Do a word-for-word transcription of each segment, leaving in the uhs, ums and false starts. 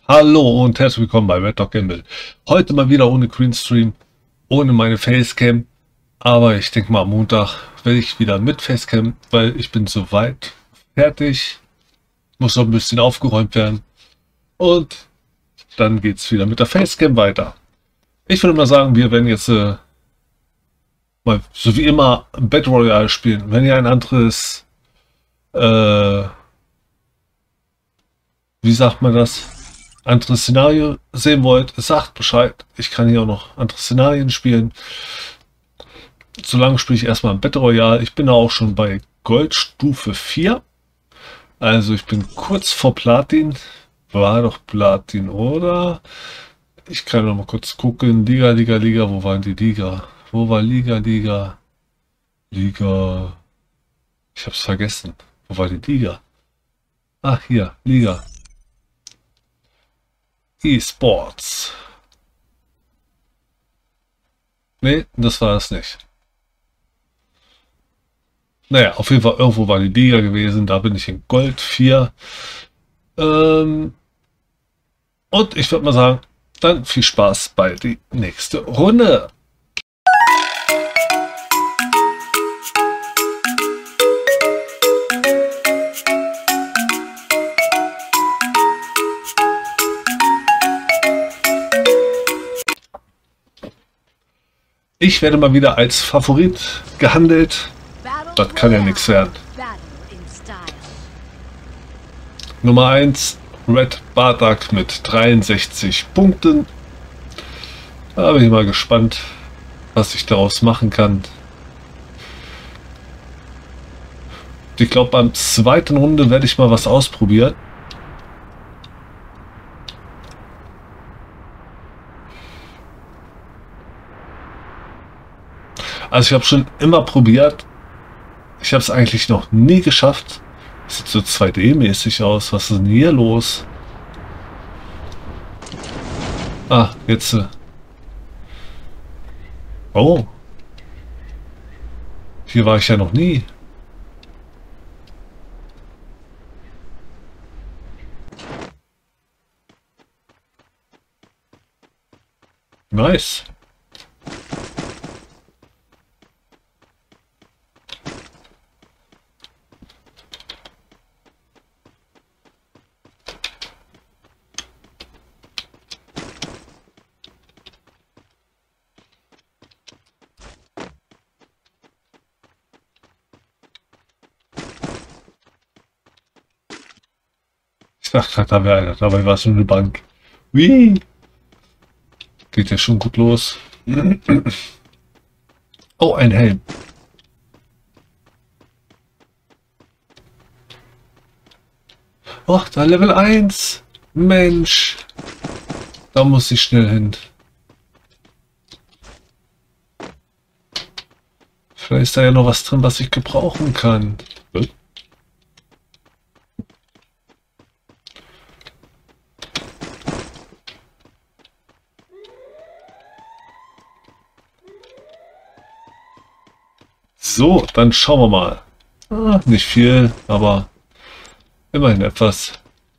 Hallo und herzlich willkommen bei Red Dog Gamble. Heute mal wieder ohne Greenstream, ohne meine Facecam. Aber ich denke mal am Montag werde ich wieder mit Facecam, weil ich bin soweit fertig. Muss noch ein bisschen aufgeräumt werden. Und dann geht es wieder mit der Facecam weiter. Ich würde mal sagen, wir werden jetzt äh, mal so wie immer Battle Royale spielen. Wenn ihr ein anderes, äh, wie sagt man das? Anderes Szenario sehen wollt, sagt Bescheid. Ich kann hier auch noch andere Szenarien spielen. Solange spiele ich erstmal ein Battle Royale. Ich bin da auch schon bei Goldstufe vier. Also ich bin kurz vor Platin. War doch Platin, oder? Ich kann noch mal kurz gucken. Liga, Liga, Liga. Wo waren die Liga? Wo war Liga, Liga? Liga. Ich hab's vergessen. Wo war die Liga? Ach, hier. Liga. E-Sports. Nee, das war es nicht. Naja, auf jeden Fall irgendwo war die Liga gewesen. Da bin ich in Gold vier. Ähm, und ich würde mal sagen, dann viel Spaß bei die nächste Runde. Ich werde mal wieder als Favorit gehandelt. Das kann ja nichts werden. Nummer eins, Red Bardak mit dreiundsechzig Punkten. Da bin ich mal gespannt, was ich daraus machen kann. Ich glaube, beim zweiten Runde werde ich mal was ausprobieren. Also ich habe schon immer probiert. Ich habe es eigentlich noch nie geschafft. Sieht so zwei D-mäßig aus. Was ist denn hier los? Ah, jetzt. Äh oh. Hier war ich ja noch nie. Nice. Ich dachte, da wäre einer, dabei war es nur eine Bank. Wie? Geht ja schon gut los. Oh, ein Helm. Och, da Level eins. Mensch. Da muss ich schnell hin. Vielleicht ist da ja noch was drin, was ich gebrauchen kann. Hm? So, dann schauen wir mal. Ah, nicht viel, aber immerhin etwas.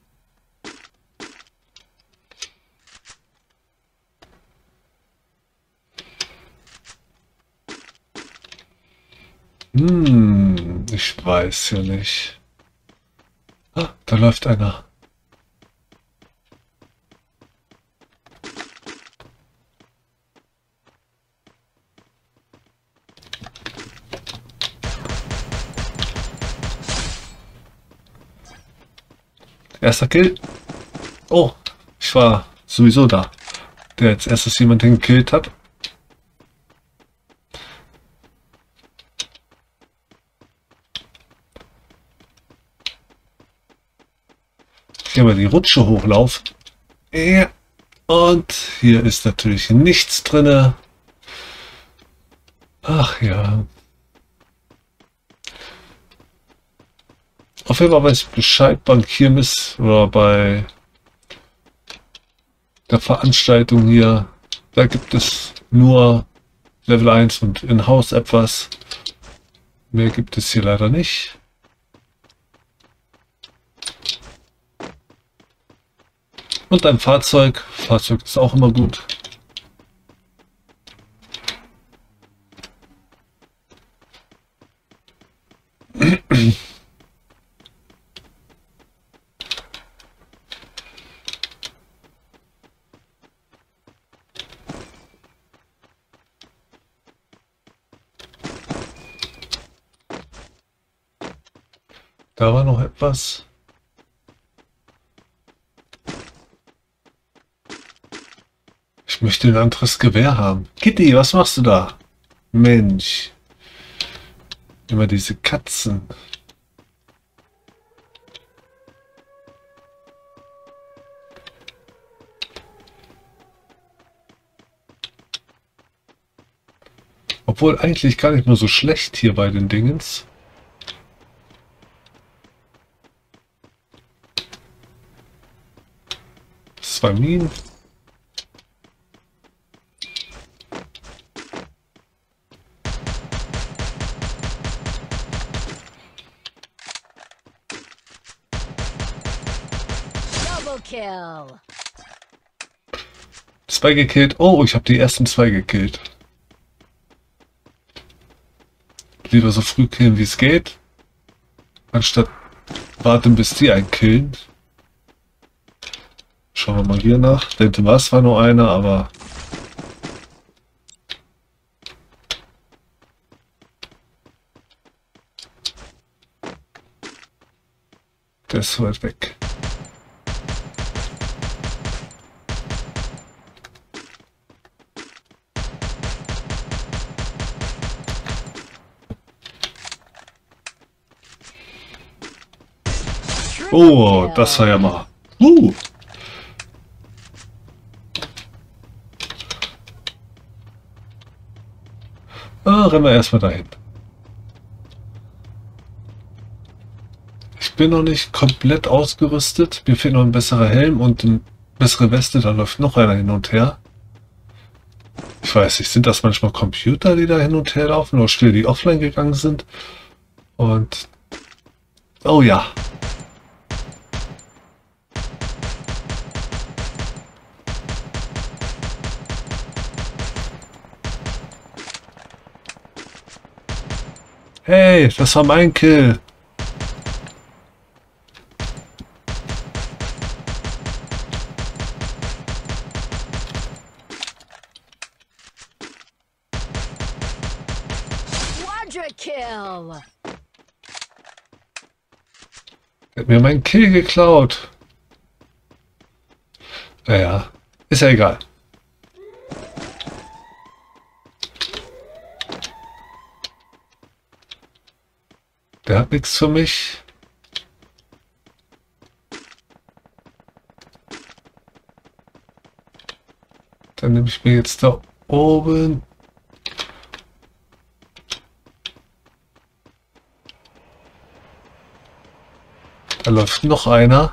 Hm, ich weiß ja nicht. Ah, da läuft einer. Erster Kill. Oh, ich war sowieso da, der als erstes jemanden gekillt hat. Hier mal die Rutsche hochlaufen. Ja. Und hier ist natürlich nichts drinne. Ach ja. Auf jeden Fall weiß ich Bescheid beim Kirmes oder bei der Veranstaltung hier. Da gibt es nur Level eins und in-house etwas. Mehr gibt es hier leider nicht. Und ein Fahrzeug. Fahrzeug ist auch immer gut. Da war noch etwas. Ich möchte ein anderes Gewehr haben. Kitty, was machst du da? Mensch. Immer diese Katzen. Obwohl eigentlich gar nicht mehr so schlecht hier bei den Dingens. Zwei Minen. Double kill. Zwei gekillt. Oh, ich habe die ersten zwei gekillt. Lieber so früh killen, wie es geht. Anstatt warten, bis die einen killen. Schauen wir mal hier nach. Denke, war es zwar nur einer, aber... Der ist so weit weg. Oh, das war ja mal... Uh! Ah, rennen wir erstmal dahin. Ich bin noch nicht komplett ausgerüstet. Mir fehlt noch ein besserer Helm und eine bessere Weste. Da läuft noch einer hin und her. Ich weiß nicht, sind das manchmal Computer, die da hin und her laufen oder Spiele, die offline gegangen sind? Und... Oh ja. Hey, das war mein Kill. Quadra kill. Er hat mir meinen Kill geklaut. Naja, ist ja egal. Der hat nichts für mich. Dann nehme ich mir jetzt da oben. Da läuft noch einer.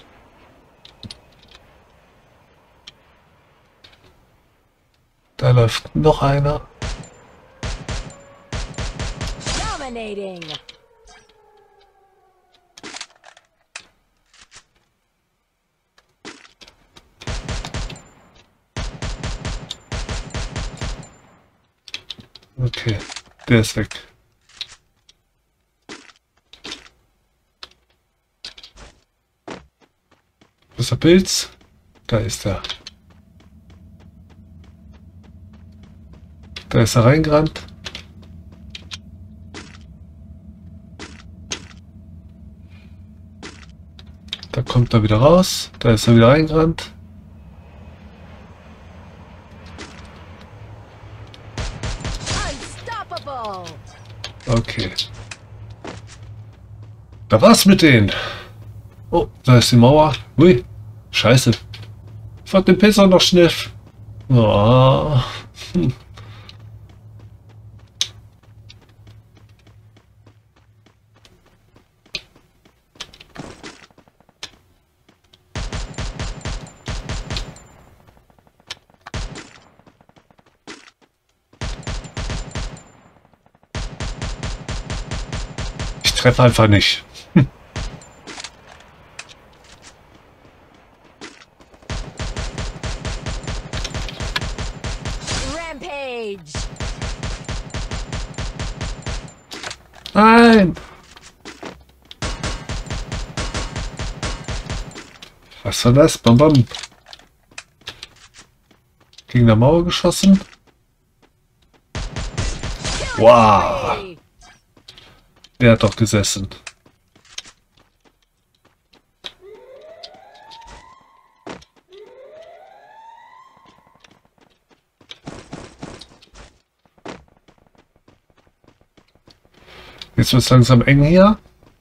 Da läuft noch einer. Dominating. Okay, der ist weg. Wo ist der Pilz? Da ist er. Da ist er reingerannt. Da kommt er wieder raus. Da ist er wieder reingerannt. Okay. Da war's mit denen. Oh, da ist die Mauer. Ui, scheiße. Ich wollte den Pilz auch noch schniff. Oh. Hm. Ich treffe einfach nicht. Hm. Nein! Was war das? Bam, bam. Gegen der Mauer geschossen. Wow! Der hat doch gesessen. Jetzt wird es langsam eng hier.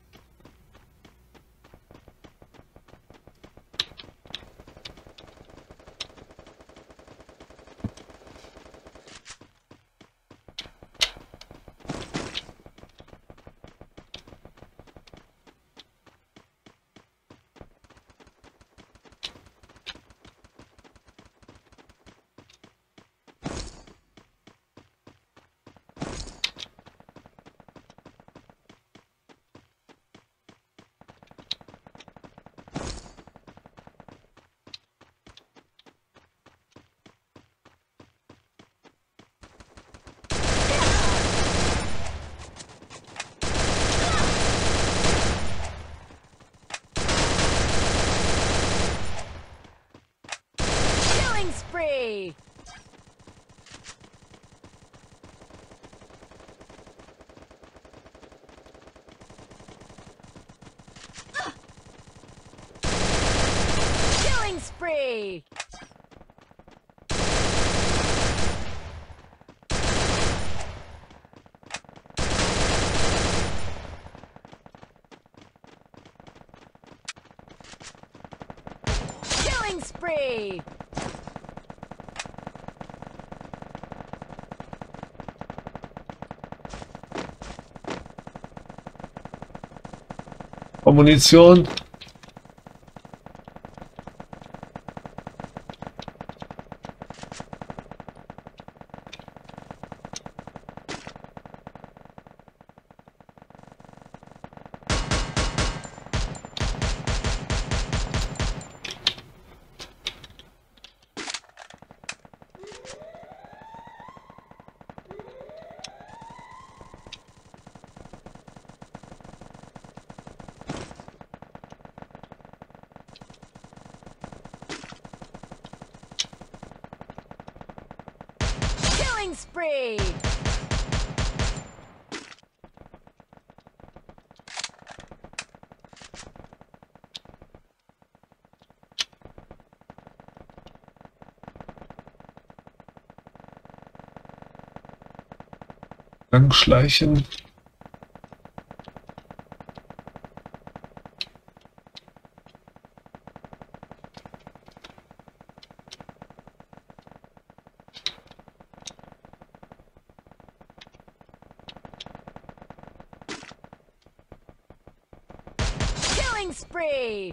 Spree! Killing spree! Killing spree! Munition. Killing spree! Langschleichen. Killing spree!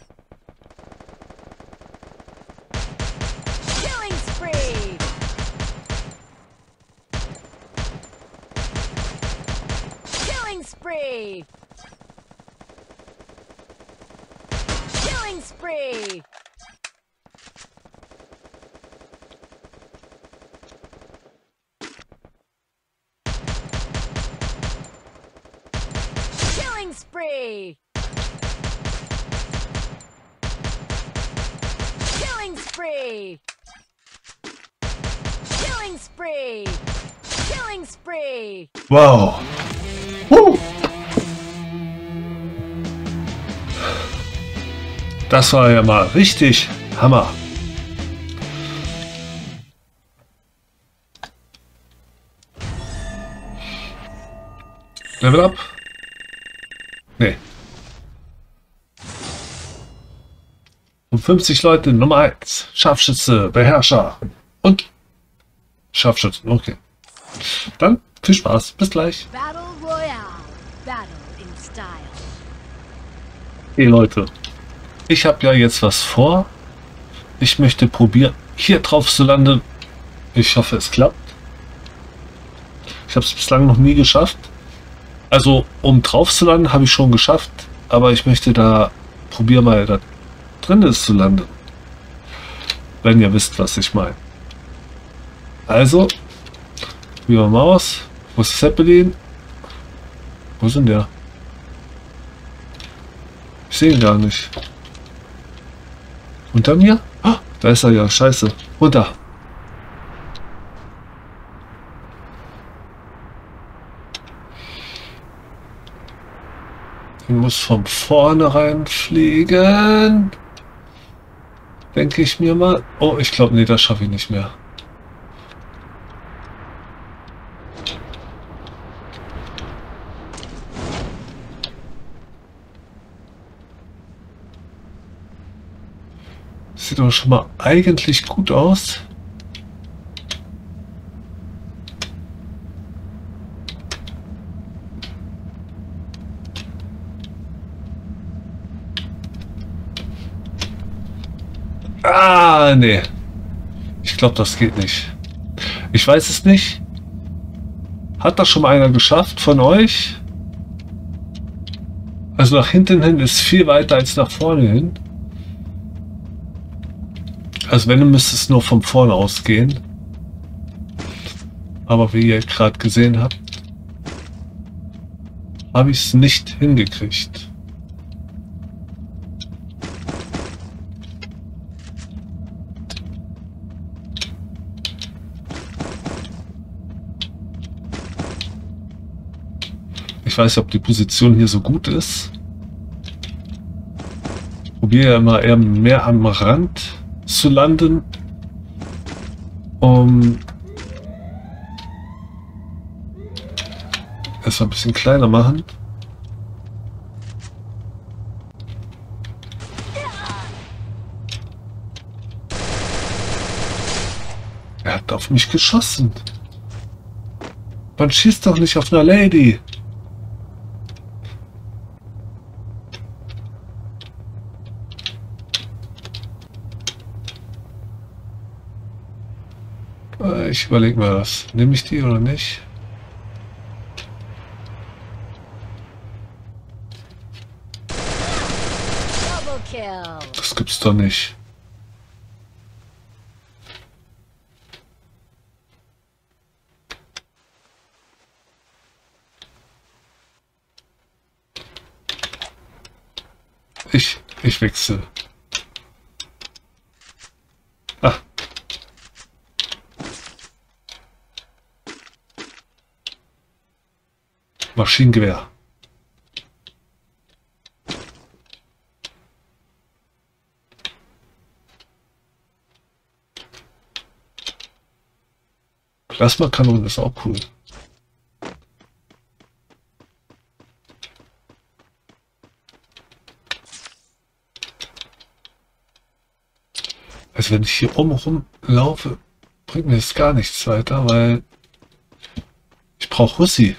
Killing spree! Killing spree! Killing spree! Killing spree! Killing spree! Killing spree! Killing spree! Wow. Huh. Das war ja mal richtig Hammer. Level up? Nee. Und fünfzig Leute, Nummer eins. Scharfschütze, Beherrscher und Scharfschützen. Okay. Dann viel Spaß. Bis gleich. Battle Royale. Battle in style. Hey Leute, ich habe ja jetzt was vor. Ich möchte probieren, hier drauf zu landen. Ich hoffe, es klappt. Ich habe es bislang noch nie geschafft. Also, um drauf zu landen, habe ich schon geschafft. Aber ich möchte da probieren, mal da drin ist zu landen. Wenn ihr wisst, was ich meine. Also, probieren wir mal aus. Wo ist Zeppelin? Wo ist denn der? Ich sehe ihn gar nicht. Unter mir? Ah, da ist er ja. Scheiße. Runter. Ich muss von vornherein fliegen. Denke ich mir mal. Oh, ich glaube, nee, das schaffe ich nicht mehr. Sieht doch schon mal eigentlich gut aus. Ah, nee. Ich glaube, das geht nicht. Ich weiß es nicht. Hat das schon mal einer geschafft von euch? Also nach hinten hin ist viel weiter als nach vorne hin. Also wenn, du müsstest nur von vorne ausgehen. Aber wie ihr gerade gesehen habt, habe ich es nicht hingekriegt. Ich weiß nicht, ob die Position hier so gut ist. Ich probiere ja immer eher mehr am Rand zu landen, um es ein bisschen kleiner machen. Er hat auf mich geschossen. Man schießt doch nicht auf eine Lady. Ich überlege mal das. Nehme ich die oder nicht? Double kill. Das gibt's doch nicht. Ich, ich wechsle. Ah. Maschinengewehr. Plasmakanone ist auch cool. Also wenn ich hier oben rumlaufe, bringt mir das gar nichts weiter, weil ich brauche Hussi.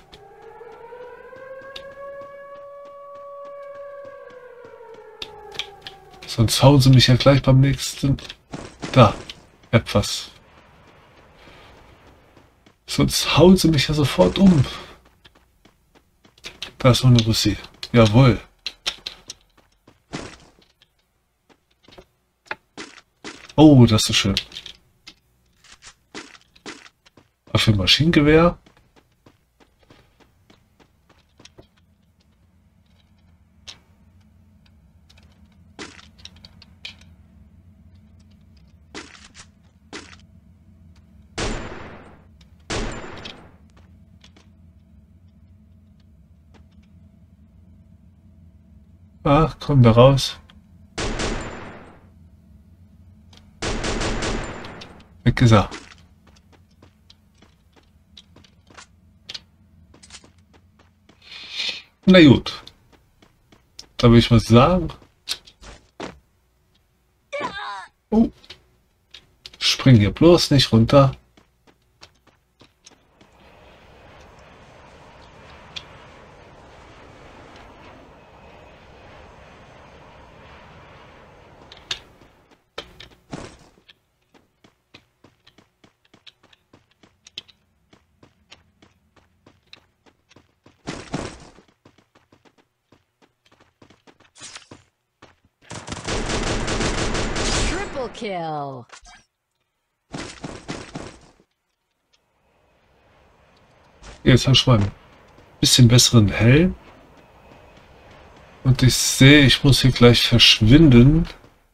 Sonst hauen sie mich ja gleich beim nächsten. Da, etwas. Sonst hauen sie mich ja sofort um. Da ist noch eine Russi. Jawohl. Oh, das ist schön. Auf dem Maschinengewehr. Ach, komm da raus. Weg ist er. Na gut. Da will ich was sagen. Oh. Spring hier bloß nicht runter. Triple kill. Jetzt hast du Schwein. bisschen besseren Helm. Und ich sehe, ich muss hier gleich verschwinden.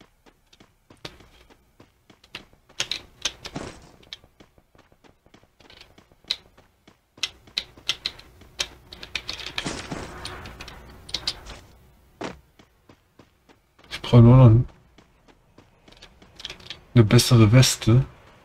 Ich brauche nur noch eine bessere Weste.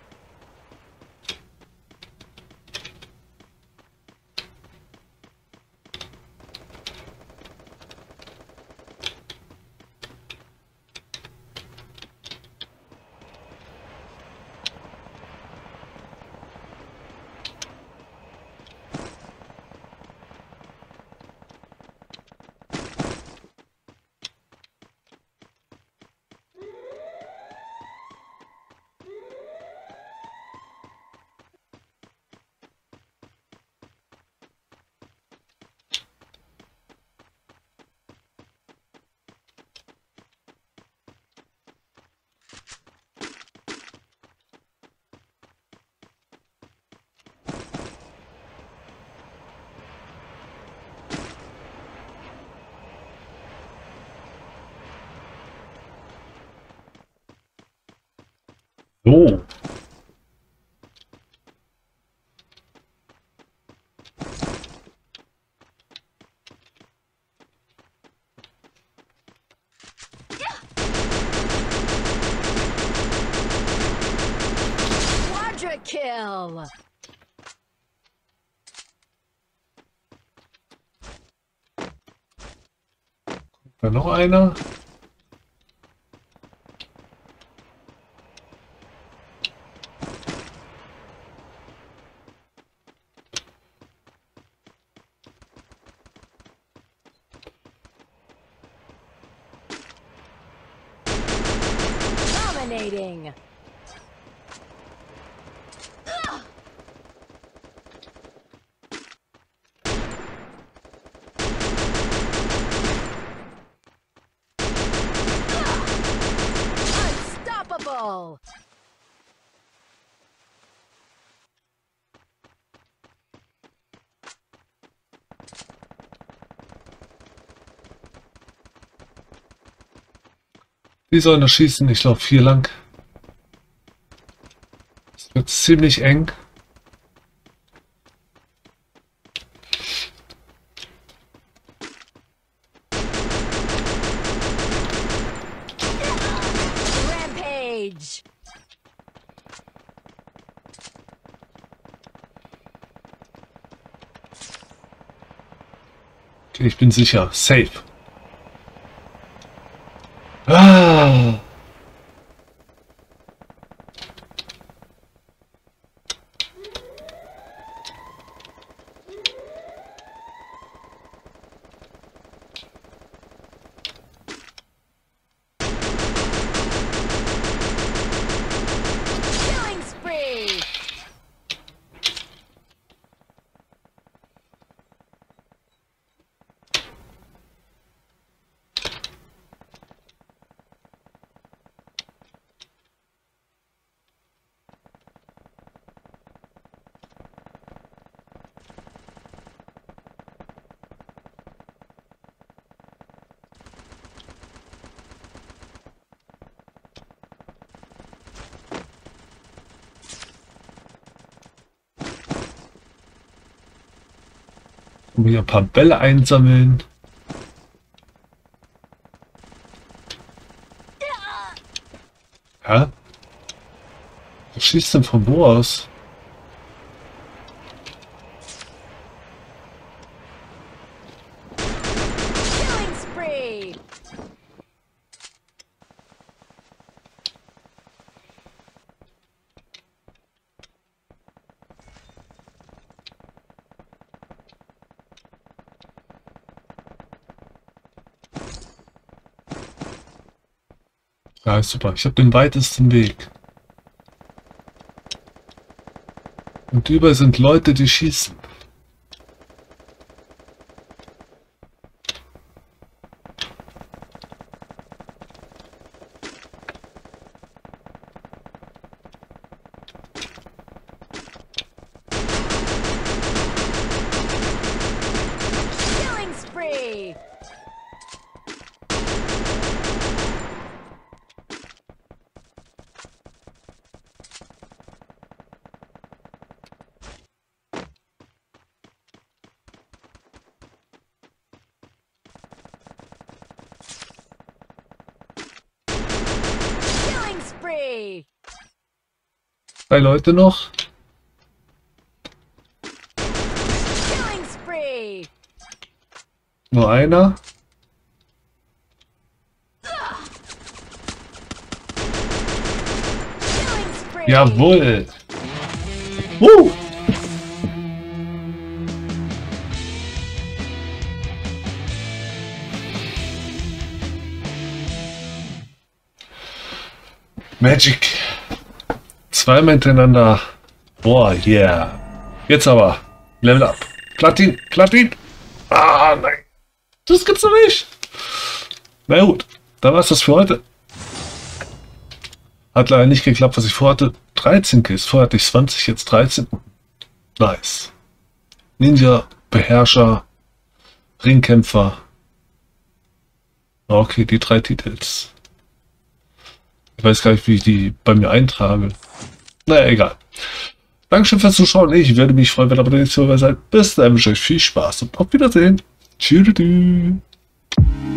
So. Quadra kill. Da noch einer? Dominating. Unstoppable. Die sollen das schießen, ich laufe hier lang. Es wird ziemlich eng. Rampage. Okay, ich bin sicher. Safe. Ah! Killing spree. Um hier ein paar Bälle einsammeln. Hä? Was schießt denn von wo aus? Killing spree. Ja, ist super. Ich habe den weitesten Weg. Und überall sind Leute, die schießen. Drei Leute noch. Killing spree. Nur einer. Killing spree. Jawohl. Uh. Magic. Zweimal hintereinander. Boah, yeah. Jetzt aber. Level up. Platin, Platin. Ah, nein. Das gibt's doch nicht. Na gut, da war's das für heute. Hat leider nicht geklappt, was ich vorhatte. dreizehn Kills. Vorher hatte ich zwanzig, jetzt dreizehn. Nice. Ninja, Beherrscher, Ringkämpfer. Okay, die drei Titels. Ich weiß gar nicht, wie ich die bei mir eintrage. Naja, egal. Dankeschön fürs Zuschauen. Ich würde mich freuen, wenn ihr bei der nächsten Folge seid. Bis dahin wünsche ich euch viel Spaß und auf Wiedersehen. Tschüss.